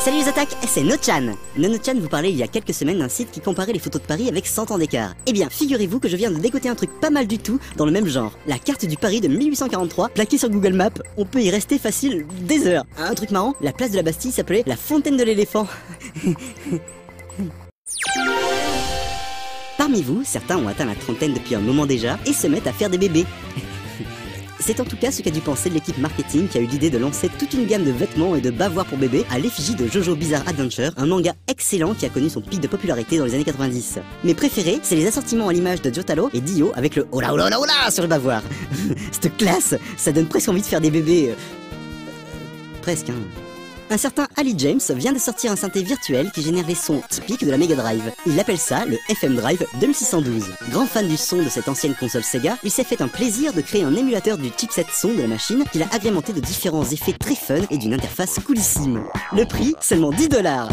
Salut les attaques, c'est Nochan. Nochan vous parlait il y a quelques semaines d'un site qui comparait les photos de Paris avec 100 ans d'écart. Eh bien, figurez-vous que je viens de dégoter un truc pas mal du tout dans le même genre. La carte du Paris de 1843, plaquée sur Google Maps, on peut y rester facile des heures. Un truc marrant, la place de la Bastille s'appelait la Fontaine de l'éléphant. Parmi vous, certains ont atteint la trentaine depuis un moment déjà et se mettent à faire des bébés. C'est en tout cas ce qu'a dû penser l'équipe marketing qui a eu l'idée de lancer toute une gamme de vêtements et de bavoirs pour bébés à l'effigie de Jojo Bizarre Adventure, un manga excellent qui a connu son pic de popularité dans les années 90. Mes préférés, c'est les assortiments à l'image de Jotaro et Dio avec le Ola Ola Ola Ola sur le bavoir. Cette classe, ça donne presque envie de faire des bébés. Presque, hein. Un certain Ali James vient de sortir un synthé virtuel qui génère les sons typiques de la Mega Drive. Il appelle ça le FM Drive 2612. Grand fan du son de cette ancienne console Sega, il s'est fait un plaisir de créer un émulateur du chipset son de la machine qu'il a agrémenté de différents effets très fun et d'une interface coolissime. Le prix, seulement $10.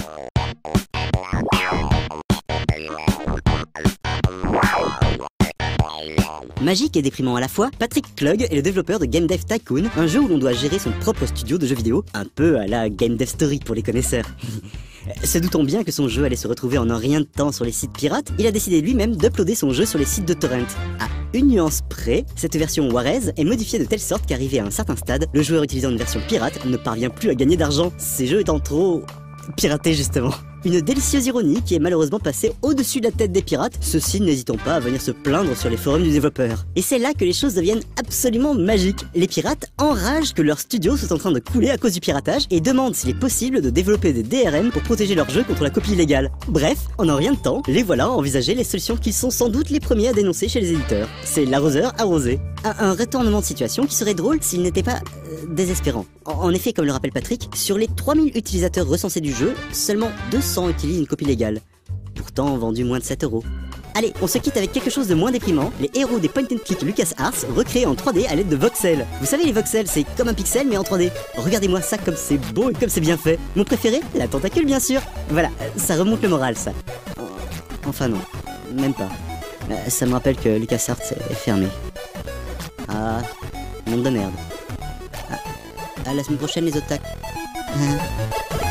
Magique et déprimant à la fois, Patrick Klug est le développeur de Game Dev Tycoon, un jeu où l'on doit gérer son propre studio de jeux vidéo, un peu à la Game Dev Story pour les connaisseurs. Se doutant bien que son jeu allait se retrouver en un rien de temps sur les sites pirates, il a décidé lui-même d'uploader son jeu sur les sites de torrent. À une nuance près, cette version Warez est modifiée de telle sorte qu'arrivé à un certain stade, le joueur utilisant une version pirate ne parvient plus à gagner d'argent, ces jeux étant trop piratés justement. Une délicieuse ironie qui est malheureusement passée au-dessus de la tête des pirates, ceux-ci n'hésitant pas à venir se plaindre sur les forums du développeur. Et c'est là que les choses deviennent absolument magiques. Les pirates enragent que leur studio soit en train de couler à cause du piratage et demandent s'il est possible de développer des DRM pour protéger leur jeu contre la copie illégale. Bref, en un rien de temps, les voilà à envisager les solutions qu'ils sont sans doute les premiers à dénoncer chez les éditeurs. C'est l'arroseur arrosé. Un retournement de situation qui serait drôle s'il n'était pas désespérant. En effet, comme le rappelle Patrick, sur les 3000 utilisateurs recensés du jeu, seulement 200 utilisent une copie légale. Pourtant vendu moins de 7 €. Allez, on se quitte avec quelque chose de moins déprimant, les héros des point and click LucasArts recréés en 3D à l'aide de voxels. Vous savez les voxels, c'est comme un pixel mais en 3D. Regardez-moi ça comme c'est beau et comme c'est bien fait. Mon préféré, la tentacule bien sûr. Voilà, ça remonte le moral ça. Enfin non, même pas. Ça me rappelle que LucasArts est fermé. Ah, monde de merde. À la semaine prochaine les otaku.